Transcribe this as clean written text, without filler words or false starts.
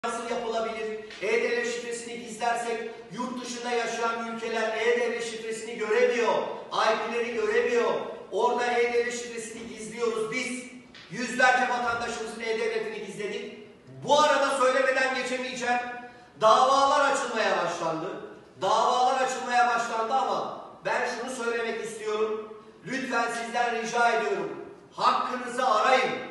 nasıl yapılabilir? E-Devlet şifresini gizlersek yurt dışında yaşayan ülkeler E-Devlet şifresini göremiyor. IP'leri göremiyor. Orada E-Devlet şifresini gizliyoruz biz. Yüzlerce vatandaşımızın E-Devlet'ini gizledik. Bu arada söylemeden geçemeyeceğim. Davalar açılmaya başlandı. Davalar açılmaya başlandı ama ben şunu söylemek istiyorum. Lütfen sizden rica ediyorum. Hakkınızı arayın.